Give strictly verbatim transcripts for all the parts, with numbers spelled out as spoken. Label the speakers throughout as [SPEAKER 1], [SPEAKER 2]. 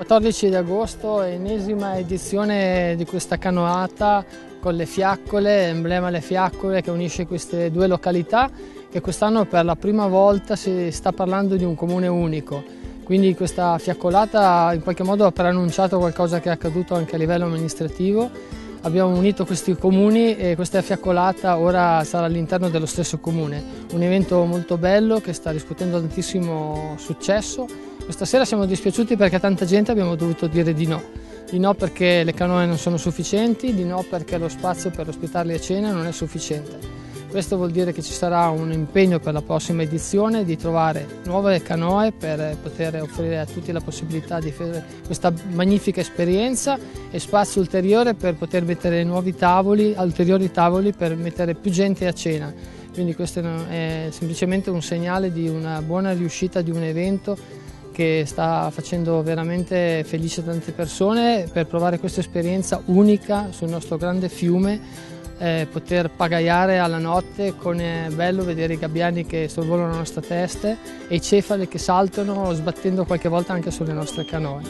[SPEAKER 1] quattordici di agosto, ennesima edizione di questa canoata con le fiaccole, emblema Le Fiaccole che unisce queste due località, che quest'anno per la prima volta si sta parlando di un comune unico. Quindi questa fiaccolata in qualche modo ha preannunciato qualcosa che è accaduto anche a livello amministrativo. Abbiamo unito questi comuni e questa fiaccolata ora sarà all'interno dello stesso comune. Un evento molto bello che sta riscuotendo tantissimo successo. Questa sera siamo dispiaciuti perché a tanta gente abbiamo dovuto dire di no. Di no perché le canoe non sono sufficienti, di no perché lo spazio per ospitarli a cena non è sufficiente. Questo vuol dire che ci sarà un impegno per la prossima edizione di trovare nuove canoe per poter offrire a tutti la possibilità di fare questa magnifica esperienza e spazio ulteriore per poter mettere nuovi tavoli, ulteriori tavoli per mettere più gente a cena. Quindi questo è semplicemente un segnale di una buona riuscita di un evento che sta facendo veramente felice tante persone per provare questa esperienza unica sul nostro grande fiume. Eh, poter pagaiare alla notte, con è bello vedere i gabbiani che sorvolano la nostra testa e i cefali che saltano sbattendo qualche volta anche sulle nostre canoe.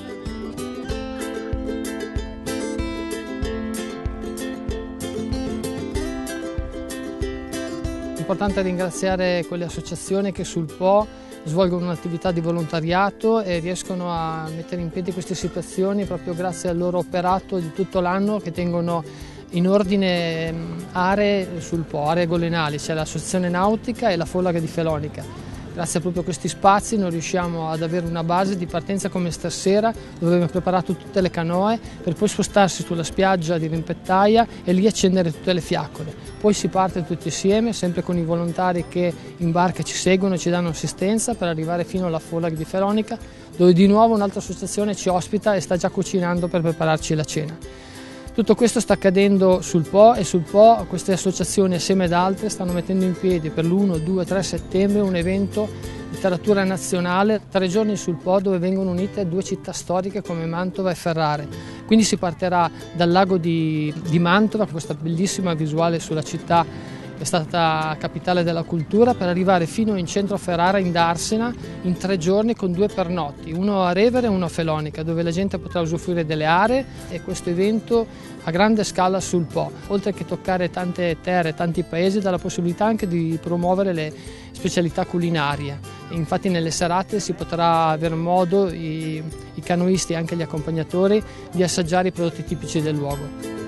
[SPEAKER 1] È importante ringraziare quelle associazioni che sul Po svolgono un'attività di volontariato e riescono a mettere in piedi queste situazioni proprio grazie al loro operato di tutto l'anno, che tengono in ordine aree sul Po, aree golenali, c'è l'Associazione Nautica e la Follaga di Felonica. Grazie proprio a questi spazi noi riusciamo ad avere una base di partenza come stasera, dove abbiamo preparato tutte le canoe per poi spostarsi sulla spiaggia di Rimpettaia e lì accendere tutte le fiaccole. Poi si parte tutti insieme, sempre con i volontari che in barca ci seguono e ci danno assistenza per arrivare fino alla Follaga di Felonica, dove di nuovo un'altra associazione ci ospita e sta già cucinando per prepararci la cena. Tutto questo sta accadendo sul Po e sul Po queste associazioni assieme ad altre stanno mettendo in piedi per l'uno, due, tre settembre un evento di letteratura nazionale, tre giorni sul Po dove vengono unite due città storiche come Mantova e Ferrara. Quindi si partirà dal lago di, di Mantova, con questa bellissima visuale sulla città che è stata capitale della cultura, per arrivare fino in centro a Ferrara, in Darsena, in tre giorni con due pernotti, uno a Revere e uno a Felonica, dove la gente potrà usufruire delle aree e questo evento a grande scala sul Po, oltre che toccare tante terre, tanti paesi, dà la possibilità anche di promuovere le specialità culinarie. Infatti nelle serate si potrà avere modo, i, i canoisti e anche gli accompagnatori, di assaggiare i prodotti tipici del luogo.